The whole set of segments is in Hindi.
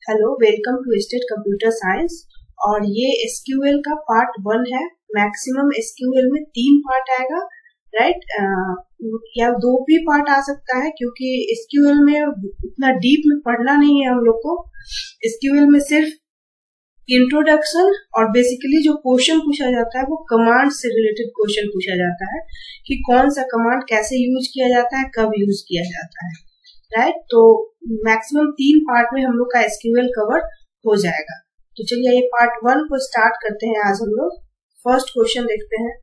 Hello, welcome to state computer science. और ये एसक्यूएल का पार्ट 1 है। मैक्सिमम एसक्यूएल में 3 पार्ट आएगा, राइट? या 2 भी पार्ट आ सकता है, क्योंकि एसक्यूएल में उतना डीप में पढ़ना नहीं है हम लोग को। एसक्यूएल में सिर्फ इंट्रोडक्शन और बेसिकली जो क्वेश्चन पूछा जाता है वो कमांड से रिलेटेड क्वेश्चन पूछा जाता है कि कौन सा कमांड कैसे यूज किया जाता है, कब यूज किया जाता है, राइट? तो मैक्सिमम 3 पार्ट में हम लोग का एसक्यूएल कवर हो जाएगा। तो चलिए ये पार्ट 1 को स्टार्ट करते हैं। आज हम लोग फर्स्ट क्वेश्चन देखते हैं।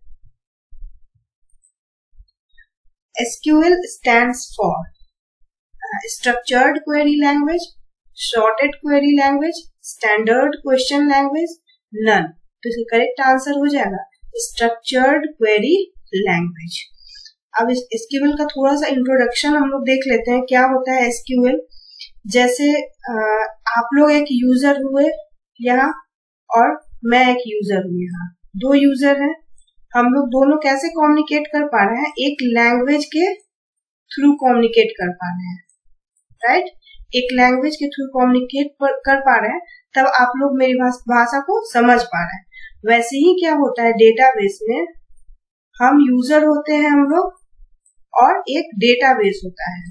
SQL stands for structured query language, shorted query language, standard question language, none. तो इसका करेक्ट आंसर हो जाएगा स्ट्रक्चर्ड क्वेरी लैंग्वेज। अब इस एसक्यूएल का थोड़ा सा इंट्रोडक्शन हम लोग देख लेते हैं, क्या होता है एसक्यूएल। जैसे आप लोग एक यूजर हुए यहाँ और मैं एक यूजर हूँ यहाँ, 2 यूजर हैं। हम लोग दोनों कैसे कम्युनिकेट कर पा रहे हैं? एक लैंग्वेज के थ्रू कम्युनिकेट कर पा रहे हैं, राइट? एक लैंग्वेज के थ्रू कम्युनिकेट कर पा रहे हैं, तब आप लोग मेरी भाषा को समझ पा रहे हैं। वैसे ही क्या होता है डेटाबेस में, हम यूजर होते हैं हम लोग और एक डेटाबेस होता है।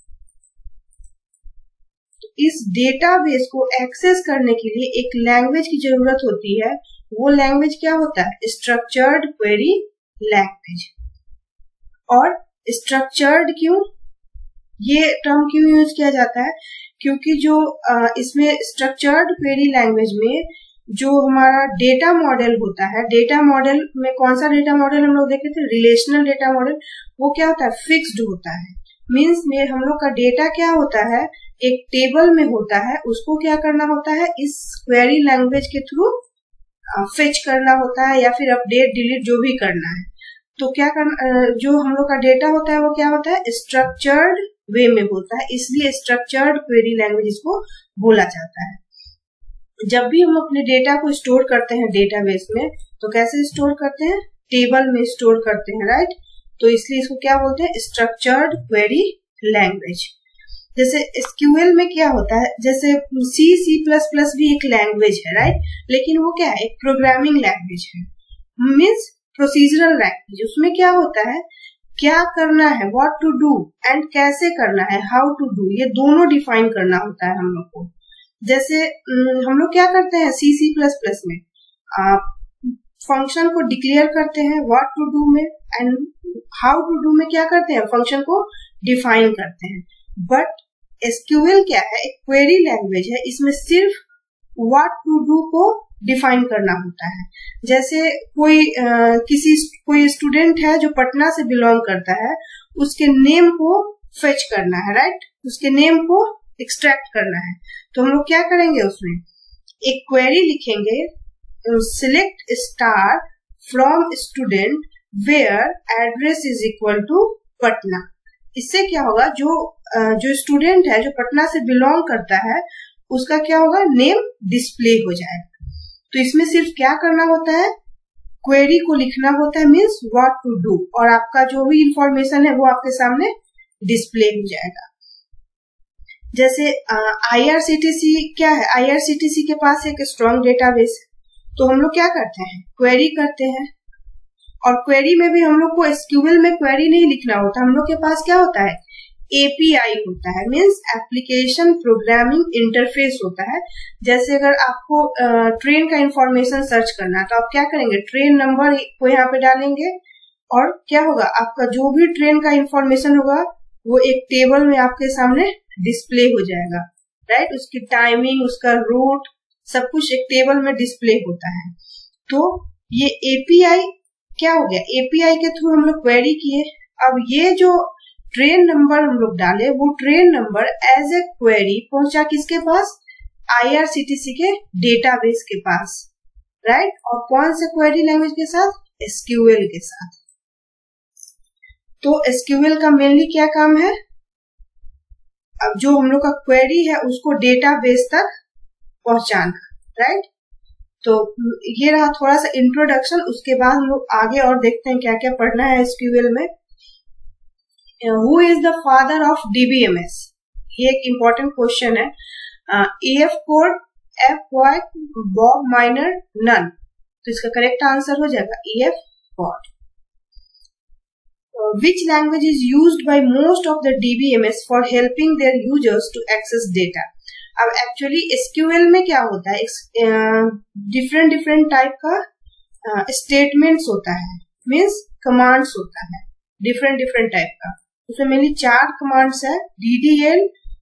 तो इस डेटाबेस को एक्सेस करने के लिए एक लैंग्वेज की जरूरत होती है। वो लैंग्वेज क्या होता है? Structured query language. और स्ट्रक्चर्ड क्यों, ये टर्म क्यों यूज किया जाता है? क्योंकि जो इसमें स्ट्रक्चर्ड क्वेरी लैंग्वेज में जो हमारा डेटा मॉडल होता है, डेटा मॉडल में कौन सा डेटा मॉडल हम लोग देखे थे? Relational data model. वो क्या होता है? फिक्स्ड होता है। मीन्स में हम लोग का डेटा क्या होता है? एक टेबल में होता है, उसको क्या करना होता है? इस क्वेरी लैंग्वेज के थ्रू फेच करना होता है, या फिर अपडेट डिलीट जो भी करना है। तो क्या करना, जो हम लोग का डेटा होता है वो क्या होता है? स्ट्रक्चर्ड वे में होता है, इसलिए स्ट्रक्चर्ड क्वेरी लैंग्वेज इसको बोला जाता है। जब भी हम अपने डेटा को स्टोर करते हैं डेटाबेस में, तो कैसे स्टोर करते हैं? टेबल में स्टोर करते हैं, राइट? तो इसलिए इसको क्या बोलते हैं? Structured query language. जैसे एसक्यूएल में क्या होता है, जैसे C++ भी एक लैंग्वेज है, राइट? लेकिन वो क्या है? एक प्रोग्रामिंग लैंग्वेज है, मीन्स प्रोसीजरल लैंग्वेज। उसमें क्या होता है? क्या करना है, व्हाट टू डू, एंड कैसे करना है, हाउ टू डू, ये दोनों डिफाइन करना होता है हम लोग को। जैसे हम लोग क्या करते हैं C++ में, फंक्शन को डिक्लेयर करते हैं व्हाट टू डू में, एंड हाउ टू डू में क्या करते हैं? फंक्शन को डिफाइन करते हैं। बट एसक्यूएल क्या है? एक क्वेरी लैंग्वेज है, इसमें सिर्फ व्हाट टू डू को डिफाइन करना होता है। जैसे कोई स्टूडेंट है जो पटना से बिलोंग करता है, उसके नेम को फेच करना है, राइट? उसके नेम को एक्सट्रैक्ट करना है। तो हम लोग क्या करेंगे? उसमें एक क्वेरी लिखेंगे, select star from student where address is equal to Patna. इससे क्या होगा? जो स्टूडेंट है जो पटना से बिलोंग करता है, उसका क्या होगा? नेम डिस्प्ले हो जाएगा। तो इसमें सिर्फ क्या करना होता है? क्वेरी को लिखना होता है, मीन्स व्हाट टू डू, और आपका जो भी इंफॉर्मेशन है वो आपके सामने डिस्प्ले हो जाएगा। जैसे IRCTC क्या है? IRCTC के पास एक स्ट्रॉन्ग डेटाबेस है। तो हम लोग क्या करते हैं? क्वेरी करते हैं। और क्वेरी में भी हम लोग को एसक्यूएल में क्वेरी नहीं लिखना होता, हम लोग के पास क्या होता है? API होता है, मीन्स एप्लीकेशन प्रोग्रामिंग इंटरफेस होता है। जैसे अगर आपको ट्रेन का इंफॉर्मेशन सर्च करना है, तो आप क्या करेंगे? ट्रेन नंबर को यहाँ पे डालेंगे, और क्या होगा? आपका जो भी ट्रेन का इंफॉर्मेशन होगा वो एक टेबल में आपके सामने डिस्प्ले हो जाएगा, राइट? उसकी टाइमिंग, उसका रूट, सब कुछ एक टेबल में डिस्प्ले होता है। तो ये API क्या हो गया? API के थ्रू हम लोग क्वेरी किए। अब ये जो ट्रेन नंबर हम लोग डाले, वो train number as a query पहुंचा किसके पास? IRCTC के डेटाबेस के पास, राइट? और कौन से क्वेरी लैंग्वेज के साथ? एसक्यूएल के साथ। तो एसक्यूएल का मेनली क्या काम है? अब जो हम लोग का क्वेरी है उसको डेटाबेस तक पहुंचाना, राइट? तो ये रहा थोड़ा सा इंट्रोडक्शन। उसके बाद हम लोग आगे और देखते हैं क्या क्या पढ़ना है एसक्यूएल में। Who is the father of DBMS? ये एक इम्पोर्टेंट क्वेश्चन है। AF Codd, F Boyce, Bob Minor, none. तो इसका करेक्ट आंसर हो जाएगा AF Codd. Which language is used by most of the DBMS for helping their users to access data? अब एक्चुअली SQL में क्या होता है, डिफरेंट टाइप का स्टेटमेंट्स होता है, मीन्स कमांड्स होता है डिफरेंट टाइप का। उसमें मेनली 4 कमांड्स है, DDL,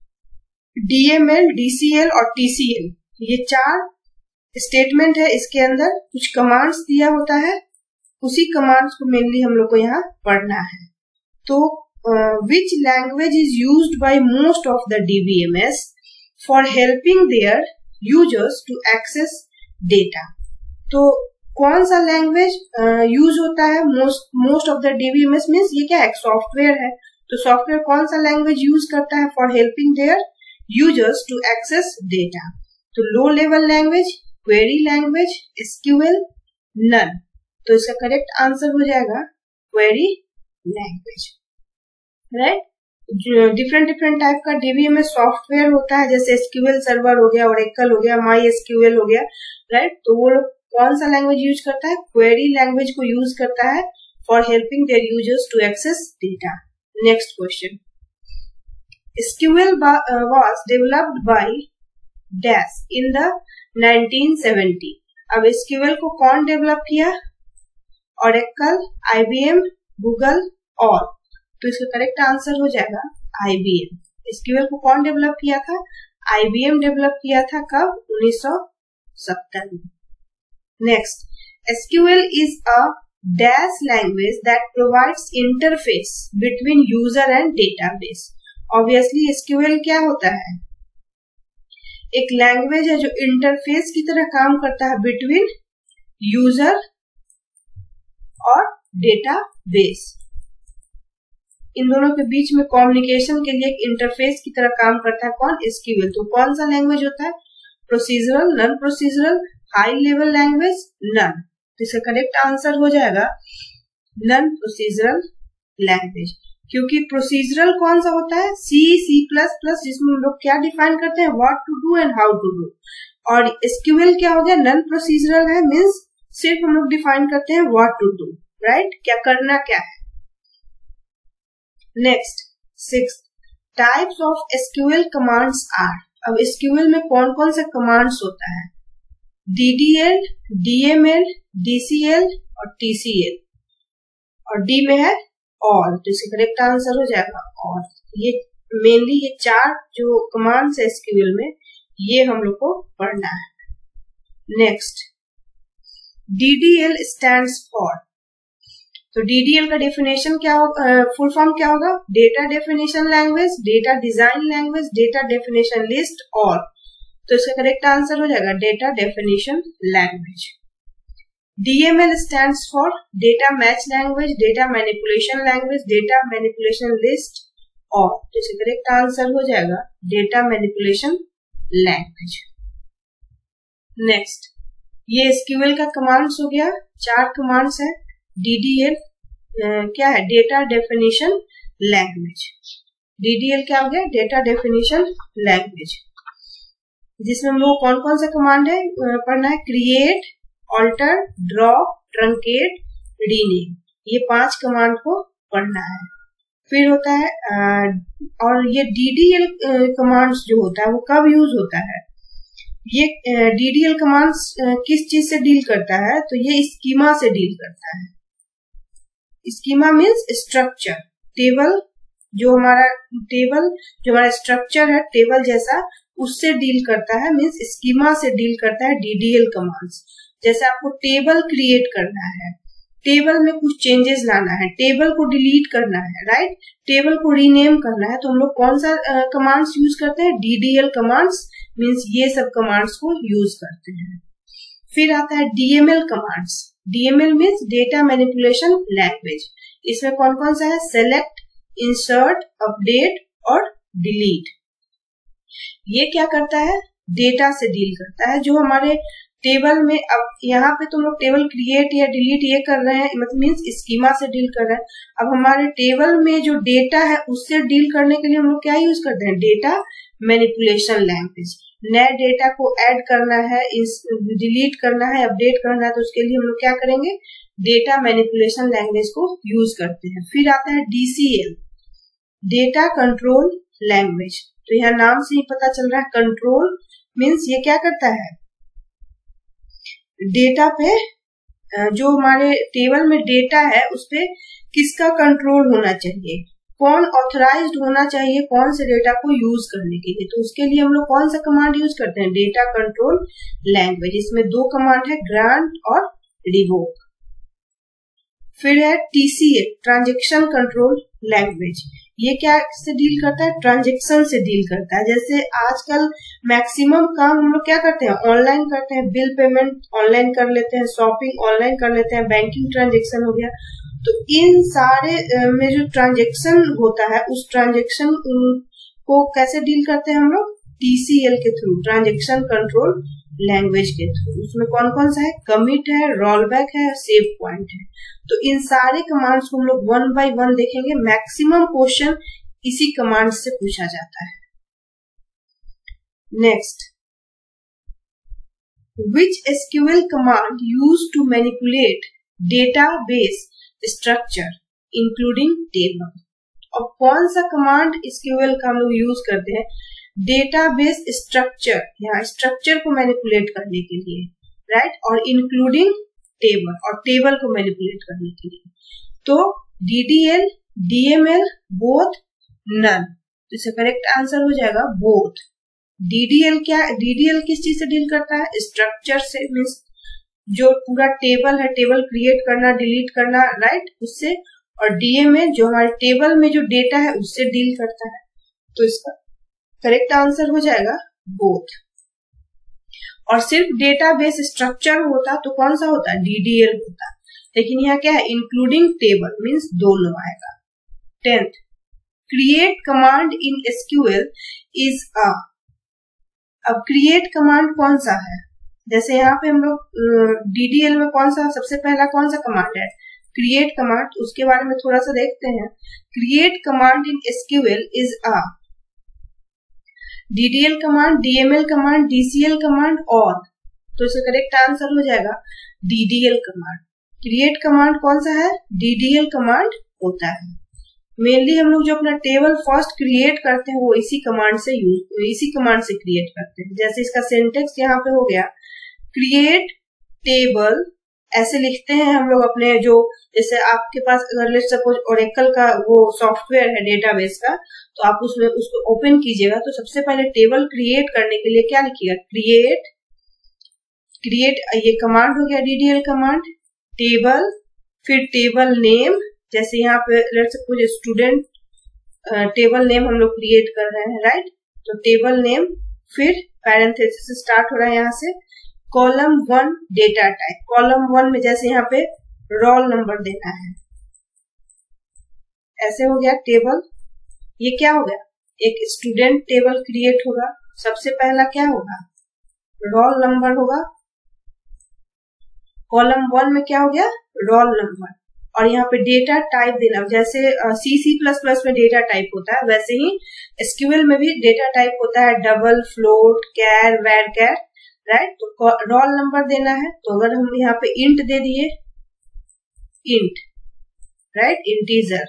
DML, DCL और TCL। ये 4 स्टेटमेंट है, इसके अंदर कुछ कमांड्स दिया होता है, उसी कमांड्स को मेनली हम लोग को यहाँ पढ़ना है। तो which language is used by most of the DBMS for helping their users to access data. तो कौन सा लैंग्वेज यूज होता है most of the DBMS means ये क्या है, सॉफ्टवेयर है। तो सॉफ्टवेयर कौन सा लैंग्वेज यूज करता है for helping their users to access data? तो low level language, query language, SQL, none. तो इसका करेक्ट आंसर हो जाएगा query language, right. Different type का DBMS सॉफ्टवेयर होता है, जैसे SQL सर्वर हो गया, ओरेकल हो गया, MySQL हो गया, राइट। तो वो लोग कौन सा लैंग्वेज यूज करता है, क्वेरी लैंग्वेज को यूज करता है for helping their users to access data. Next question, SQL was developed by dash in the 1970। अब SQL को कौन डेवलप किया, ओरेकल, IBM, गूगल, और। तो इसका करेक्ट आंसर हो जाएगा IBM। SQL को कौन डेवलप किया था, IBM डेवलप किया था, कब, 1970 में। Next, SQL is a dash language that provides interface between user and database। Obviously SQL क्या होता है, एक लैंग्वेज है जो इंटरफेस की तरह काम करता है बिटवीन यूजर और डेटाबेस। इन दोनों के बीच में कम्युनिकेशन के लिए एक इंटरफेस की तरह काम करता है कौन, SQL। तो कौन सा लैंग्वेज होता है, procedural, non procedural, high level language, none. तो इसका करेक्ट आंसर हो जाएगा नॉन प्रोसीजरल लैंग्वेज। क्योंकि प्रोसीजरल कौन सा होता है, C++, जिसमें हम लोग क्या डिफाइन करते हैं, what to do and how to do. और SQL क्या हो गया, नॉन प्रोसीजरल है, मीन्स सिर्फ हम लोग डिफाइन करते हैं व्हाट टू डू, राइट, क्या करना क्या है। Next, 6 types of SQL commands are. अब SQL में कौन कौन से कमांड्स होता है, DDL, DML, DCL और TCL, और D में है ऑल। तो इसका करेक्ट आंसर हो जाएगा ऑल। ये मेनली ये 4 जो कमांड्स है SQL में, ये हम लोग को पढ़ना है। Next, DDL stands for. तो DDL का डेफिनेशन क्या होगा, फुल फॉर्म क्या होगा, data definition language, data design language, data definition list, और। तो इसका करेक्ट आंसर हो जाएगा data definition language. DML stands for data match language, data manipulation language, data manipulation list, और। तो इसका करेक्ट आंसर हो जाएगा डेटा मैनिपुलेशन लैंग्वेज। नेक्स्ट, ये SQL का कमांड्स हो गया, 4 कमांड्स है। DDL क्या है, डेटा डेफिनेशन लैंग्वेज। DDL क्या हो गया, डेटा डेफिनेशन लैंग्वेज, जिसमें हम लोग कौन कौन सा कमांड है पढ़ना है, create, alter, drop, truncate, rename. ये 5 कमांड को पढ़ना है। फिर होता है और ये DDL कमांड्स जो होता है वो कब यूज होता है, ये DDL कमांड्स किस चीज से डील करता है, तो ये स्कीमा से डील करता है। स्कीमा मीन्स स्ट्रक्चर, टेबल जो हमारा स्ट्रक्चर है टेबल जैसा, उससे डील करता है, मीन्स स्कीमा से डील करता है DDL कमांड्स। जैसे आपको टेबल क्रिएट करना है, टेबल में कुछ चेंजेस लाना है, टेबल को डिलीट करना है, राइट, टेबल को रीनेम करना है, तो हम लोग कौन सा कमांड्स यूज करते हैं, DDL कमांड्स, मीन्स ये सब कमांड्स को यूज करते हैं। फिर आता है DML commands. DML means data manipulation language. इसमें कौन कौन सा है, सेलेक्ट, इंसर्ट, अपडेट और डिलीट। ये क्या करता है, डेटा से डील करता है, जो हमारे टेबल में, अब यहाँ पे तुम लोग टेबल क्रिएट या डिलीट ये कर रहे हैं, मतलब मीन्स स्कीमा से डील कर रहे हैं। अब हमारे टेबल में जो डेटा है उससे डील करने के लिए हम लोग क्या यूज करते हैं, डेटा मैनिपुलेशन लैंग्वेज। नए डेटा को ऐड करना है, डिलीट करना है, अपडेट करना है, तो उसके लिए हम लोग क्या करेंगे, डेटा मैनिपुलेशन लैंग्वेज को यूज करते हैं। फिर आता है DCL, डेटा कंट्रोल लैंग्वेज। तो यहाँ नाम से ही पता चल रहा है, कंट्रोल मीन्स ये क्या करता है, डेटा पे जो हमारे टेबल में डेटा है उस पे किसका कंट्रोल होना चाहिए, कौन ऑथराइज्ड होना चाहिए कौन से डेटा को यूज करने के लिए। तो उसके लिए हम लोग कौन सा कमांड यूज करते हैं, डेटा कंट्रोल लैंग्वेज। इसमें दो कमांड है, ग्रांट और रिवोक। फिर है TCL, ट्रांजेक्शन कंट्रोल लैंग्वेज। ये क्या से डील करता है, ट्रांजेक्शन से डील करता है। जैसे आजकल मैक्सिमम काम हम लोग क्या करते हैं, ऑनलाइन करते हैं, बिल पेमेंट ऑनलाइन कर लेते हैं, शॉपिंग ऑनलाइन कर लेते हैं, बैंकिंग ट्रांजेक्शन हो गया। तो इन सारे में जो ट्रांजेक्शन होता है उस ट्रांजेक्शन को कैसे डील करते हैं हम लोग, TCL के थ्रू, ट्रांजेक्शन कंट्रोल लैंग्वेज के थ्रू। उसमें कौन कौन सा है, कमिट है, रोलबैक है, सेव पॉइंट है। तो इन सारे कमांड्स को हम लोग 1 by 1 देखेंगे। मैक्सिमम क्वेश्चन इसी कमांड से पूछा जाता है। Next, which SQL command used to manipulate database structure including table। और कौन सा कमांड SQL का हम लोग यूज करते हैं, डेटाबेस स्ट्रक्चर, यहाँ स्ट्रक्चर को मैनिपुलेट करने के लिए, राइट, और इंक्लूडिंग टेबल, और टेबल को मैनिपुलेट करने के लिए। तो DDL, DML, बोथ, नन। तो इसका करेक्ट आंसर हो जाएगा बोथ। DDL क्या, DDL किस चीज से डील करता है, स्ट्रक्चर से, मीन्स जो पूरा टेबल है, टेबल क्रिएट करना, डिलीट करना, राइट, उससे। और DML जो हमारे टेबल में जो डेटा है उससे डील करता है। तो इसका करेक्ट आंसर हो जाएगा बोथ। और सिर्फ डेटाबेस स्ट्रक्चर होता तो कौन सा होता, DDL होता। लेकिन यहाँ क्या है, इंक्लूडिंग टेबल मीन्स दोनों आएगा। 10th, create command in SQL is a. अब क्रिएट कमांड कौन सा है, जैसे यहाँ पे हम लोग DDL में कौन सा सबसे पहला कौन सा कमांड है, क्रिएट कमांड। उसके बारे में थोड़ा सा देखते हैं। Create command in SQL is a DDL command, DML command, DCL command और। तो इसका करेक्ट आंसर हो जाएगा DDL कमांड। क्रिएट कमांड कौन सा है, DDL कमांड होता है। मेनली हम लोग जो अपना टेबल फर्स्ट क्रिएट करते हैं वो इसी कमांड से क्रिएट करते हैं। जैसे इसका सिंटेक्स यहाँ पे हो गया, क्रिएट टेबल, ऐसे लिखते हैं हम लोग अपने जो, जैसे आपके पास अगर लेट्स सपोज ओरेकल का वो सॉफ्टवेयर है डेटाबेस का, तो आप उसमें उसको ओपन कीजिएगा तो सबसे पहले टेबल क्रिएट करने के लिए क्या लिखिएगा, क्रिएट ये कमांड हो गया DDL कमांड, टेबल, फिर टेबल नेम। जैसे यहाँ पे let's suppose student table name हम लोग क्रिएट कर रहे हैं, राइट, तो टेबल नेम, फिर पैरेंथेसिस से स्टार्ट हो रहा है यहाँ से, कॉलम 1 डेटा टाइप। कॉलम 1 में जैसे यहाँ पे रोल नंबर देना है, ऐसे हो गया टेबल। ये क्या हो गया, एक स्टूडेंट टेबल क्रिएट होगा। सबसे पहला क्या होगा, रोल नंबर होगा। कॉलम 1 में क्या हो गया, रोल नंबर। और यहाँ पे डेटा टाइप देना, जैसे C++ में डेटा टाइप होता है वैसे ही SQL में भी डेटा टाइप होता है, double, float, char, varchar, right. तो रोल नंबर देना है, तो अगर हम यहाँ पे इंट दे दिए, इंट, राइट, इंटीजर,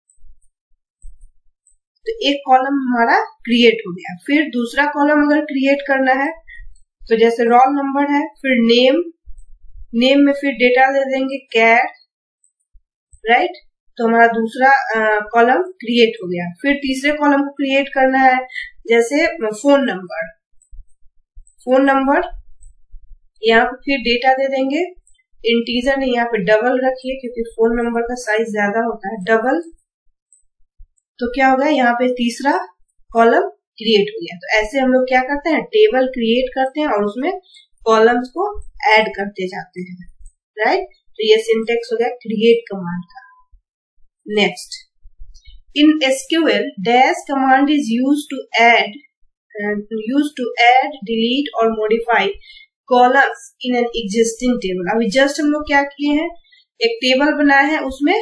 तो एक कॉलम हमारा क्रिएट हो गया। फिर दूसरा कॉलम अगर क्रिएट करना है तो जैसे रोल नंबर है, फिर नेम में फिर डेटा दे देंगे कैर, राइट, तो हमारा दूसरा कॉलम क्रिएट हो गया। फिर तीसरे कॉलम को क्रिएट करना है, जैसे फोन नंबर, यहाँ पे फिर डेटा दे देंगे, इंटीजर नहीं, यहाँ पे डबल रखिए क्योंकि फोन नंबर का साइज ज्यादा होता है, डबल। तो क्या हो गया, यहाँ पे तीसरा कॉलम क्रिएट हो गया। तो ऐसे हम लोग क्या करते हैं, टेबल क्रिएट करते हैं और उसमें कॉलम्स को ऐड करते जाते हैं, राइट। तो ये सिंटेक्स हो गया क्रिएट कमांड का। Next, in SQL dash command is used to add, delete और modify columns in an existing table. अभी जस्ट हम लोग क्या किए हैं, एक टेबल बनाया है, उसमें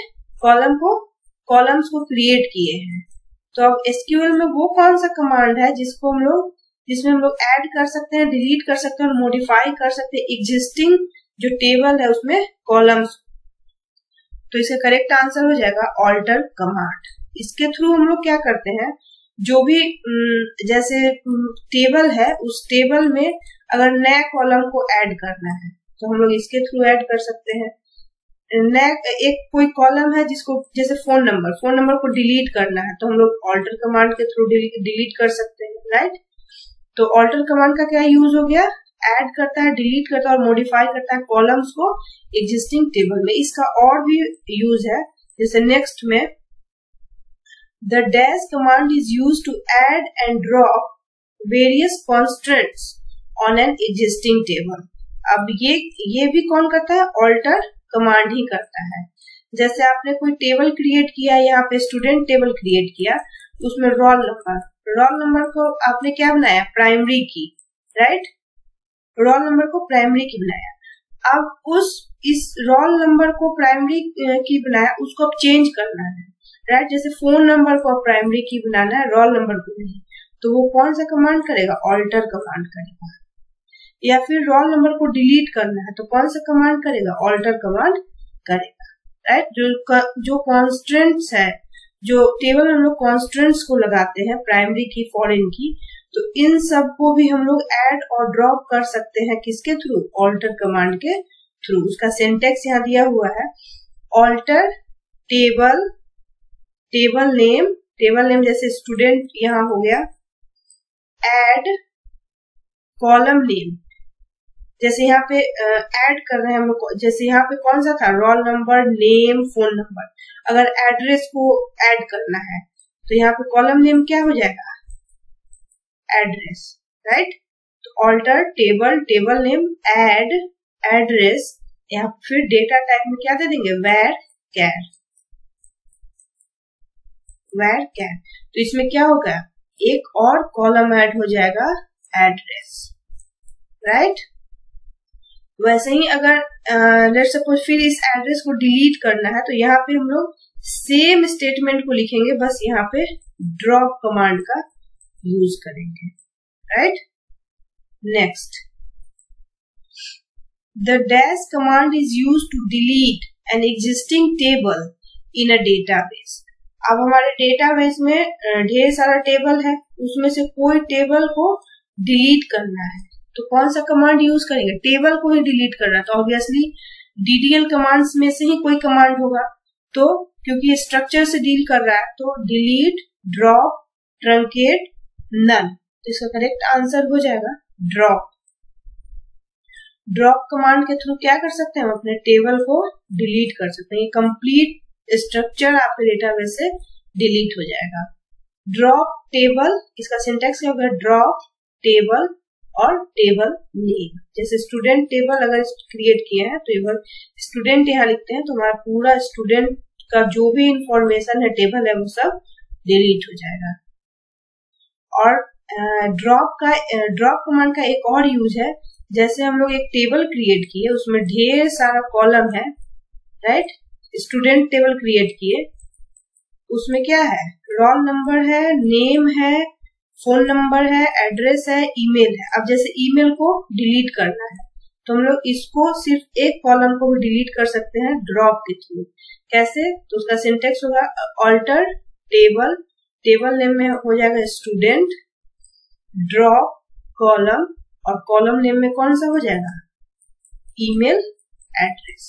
कॉलम्स को क्रिएट किए हैं। तो अब SQL में वो कौन सा कमांड है जिसको हम लोग जिसमें हम लोग ऐड कर सकते हैं, डिलीट कर सकते हैं और मॉडिफाई कर सकते हैं एग्जिस्टिंग जो टेबल है उसमें कॉलम्स। तो इसका करेक्ट आंसर हो जाएगा ऑल्टर कमांड। इसके थ्रू हम लोग क्या करते हैं, जो भी जैसे टेबल है उस टेबल में अगर नया कॉलम को ऐड करना है तो हम लोग इसके थ्रू ऐड कर सकते हैं। एक कोई कॉलम है जिसको जैसे फोन नंबर को डिलीट करना है तो हम लोग ऑल्टर कमांड के थ्रू डिलीट कर सकते हैं, राइट। तो ऑल्टर कमांड का क्या यूज हो गया, ऐड करता है, डिलीट करता है और मॉडिफाई करता है कॉलम्स को एग्जिस्टिंग टेबल में। इसका और भी यूज है, जैसे नेक्स्ट में the dash command is use to add and drop various constants on an existing table. अब ये भी कौन करता है, ऑल्टर कमांड ही करता है। जैसे आपने कोई टेबल क्रिएट किया, यहाँ पे स्टूडेंट टेबल क्रिएट किया, उसमें रोल नंबर को आपने क्या बनाया, primary key, right. Roll number को प्राइमरी की बनाया। अब इस रोल नंबर को प्राइमरी की बनाया, उसको अब चेंज करना है, राइट। जैसे फोन नंबर को अब प्राइमरी की बनाना है, रोल नंबर को नहीं, तो वो कौन सा कमांड करेगा, ऑल्टर कमांड करेगा। या फिर रोल नंबर को डिलीट करना है तो कौन सा कमांड करेगा, ऑल्टर कमांड करेगा, राइट। जो कॉन्स्टेंट्स है, जो टेबल में हम लोग कॉन्स्टेंट्स को लगाते हैं, प्राइमरी की, फॉरेन की, तो इन सब को भी हम लोग ऐड और ड्रॉप कर सकते हैं, किसके थ्रू, ऑल्टर कमांड के थ्रू। उसका सिंटेक्स यहाँ दिया हुआ है, ऑल्टर टेबल नेम जैसे स्टूडेंट यहाँ हो गया, ऐड कॉलम नेम, जैसे यहाँ पे ऐड कर रहे हैं हम लोग, जैसे यहाँ पे कौन सा था, roll number, name, phone number. अगर एड्रेस को ऐड करना है तो यहाँ पे कॉलम नेम क्या हो जाएगा, एड्रेस, राइट। तो alter table name, add address, यहाँ फिर डेटा टाइप में क्या दे देंगे, वेर कैर। तो इसमें क्या होगा, एक और कॉलम ऐड हो जाएगा, एड्रेस, राइट। वैसे ही अगर लेट्स सपोज फिर इस एड्रेस को डिलीट करना है तो यहाँ पे हम लोग सेम स्टेटमेंट को लिखेंगे, बस यहाँ पे ड्रॉप कमांड का यूज करेंगे, right. Next, the dash command is use to delete an existing table in a database. अब हमारे डेटाबेस में ढेर सारा टेबल है, उसमें से कोई टेबल को डिलीट करना है तो कौन सा कमांड यूज करेंगे, टेबल को ही डिलीट करना, तो ऑब्वियसली डीडीएल कमांड्स में से ही कोई कमांड होगा। तो क्योंकि स्ट्रक्चर से डील कर रहा है तो डिलीट, ड्रॉप, ट्रंकेट, नन, तो इसका करेक्ट आंसर हो जाएगा ड्रॉप कमांड के थ्रू क्या कर सकते हैं, हम अपने टेबल को डिलीट कर सकते हैं। कंप्लीट स्ट्रक्चर आपके डेटाबेस से डिलीट हो जाएगा। ड्रॉप टेबल, इसका सिंटेक्स क्या होगा, ड्रॉप टेबल और टेबल नेम। जैसे स्टूडेंट टेबल अगर क्रिएट किए हैं तो एक स्टूडेंट यहाँ लिखते हैं तो हमारा पूरा स्टूडेंट का जो भी इंफॉर्मेशन है, टेबल है, वो सब डिलीट हो जाएगा। और ड्रॉप कमांड का एक और यूज है, जैसे हम लोग एक टेबल क्रिएट किए, उसमें ढेर सारा कॉलम है, राइट। स्टूडेंट टेबल क्रिएट किए, उसमें क्या है, रोल नंबर है, नेम है, फोन नंबर है, एड्रेस है, ईमेल है। अब जैसे ईमेल को डिलीट करना है तो हम लोग इसको सिर्फ एक कॉलम को भी डिलीट कर सकते हैं ड्रॉप के थ्रू। कैसे, तो उसका सिंटेक्स होगा ऑल्टर टेबल नेम में हो जाएगा स्टूडेंट, ड्रॉप कॉलम, और कॉलम नेम में कौन सा हो जाएगा, ईमेल एड्रेस।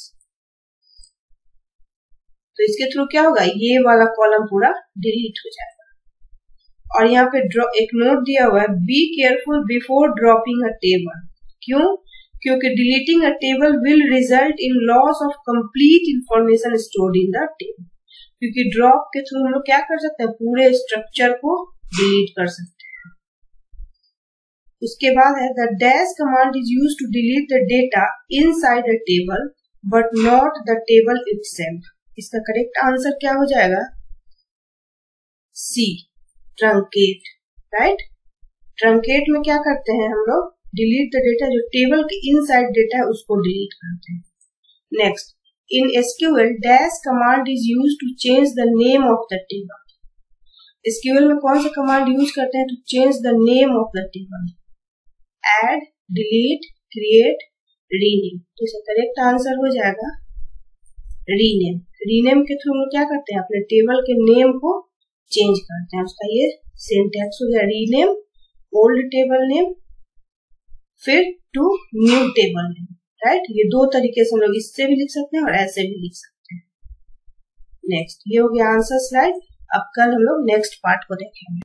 तो इसके थ्रू क्या होगा, ये वाला कॉलम पूरा डिलीट हो जाएगा। और यहाँ पे एक नोट दिया हुआ है, be careful before dropping a table. क्यों, क्योंकि deleting a table will result in loss of complete information stored in the table. क्योंकि ड्रॉप के थ्रू हम लोग क्या कर सकते हैं, पूरे स्ट्रक्चर को डिलीट कर सकते हैं। उसके बाद है, the dash command is use to delete the data inside a table but not the table itself. इसका करेक्ट आंसर क्या हो जाएगा, सी, ट्रंकेट, राइट। ट्रंकेट में क्या करते हैं हम लोग, डिलीट द डेटा, जो टेबल के इनसाइड डेटा है उसको डिलीट करते हैं। Next, in SQL dash command is used to change the name of the table. SQL में कौन सा कमांड यूज करते हैं? To change the name of the table, add, delete, create, rename. तो इसका करेक्ट आंसर हो जाएगा रीनेम। रीनेम के थ्रू क्या करते हैं? अपने टेबल के नेम को चेंज करते हैं। उसका ये सिंटैक्स हो गया, रीनेम ओल्ड टेबल नेम फिर to new table name, right. ये दो तरीके से हम लोग इससे भी लिख सकते हैं और ऐसे भी लिख सकते हैं। नेक्स्ट, ये हो गया आंसर स्लाइड। अब कल हम लोग नेक्स्ट पार्ट को देखेंगे।